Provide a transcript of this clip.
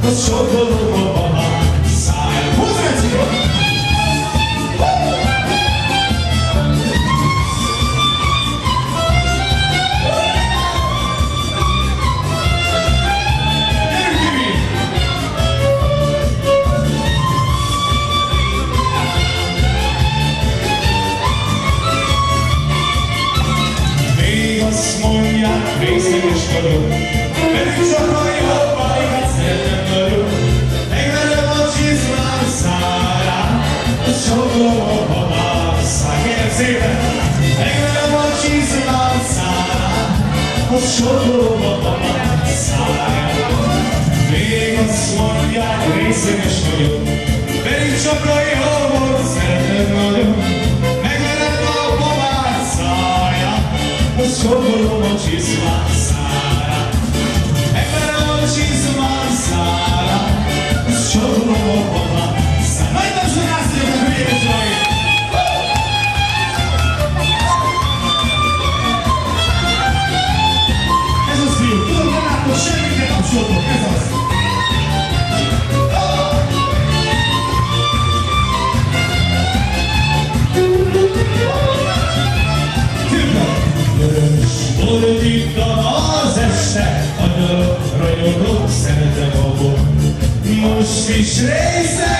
az sok dologban van a szájam. Hozzá, azt mondják, részleges vagyok, pedig csak a jobbaikat szeretem nagyon. Megverem a csizmám szárát, a sok dologban a száj. Kérem szépen! Megverem a csizmám szárát, a sok dologban a száj. Még azt mondják, részleges vagyok, pedig csak a jobbot szeretem nagyon. Megverem a babát száját, Sogolom a csizmám szárát, megverem a csizmám szárát, sogolom a babám szárát. Nagy tapsot rászoljuk a hülyébe Zsai! Ez az fiú, tudom, nem látok semmit, de tapsoltok, ez az! Fordítom az este, a nyarok, ragyogok, szeretem a bor. Most is részeg